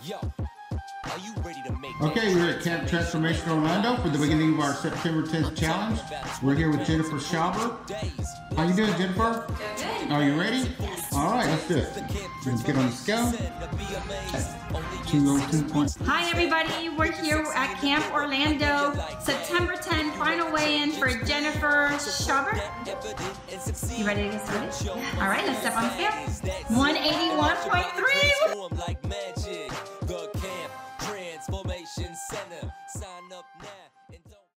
Okay, we're at Camp Transformation Orlando for the beginning of our September 10th challenge. We're here with Jennifer Schauder. How you doing, Jennifer? Good. Are you ready? Yes. All right, let's do it. Let's get on the scale. 202. Hi everybody, we're here at Camp Orlando, September 10th, final weigh-in for Jennifer Schauder. You ready to get started? All right, let's step on the scale. 181.3.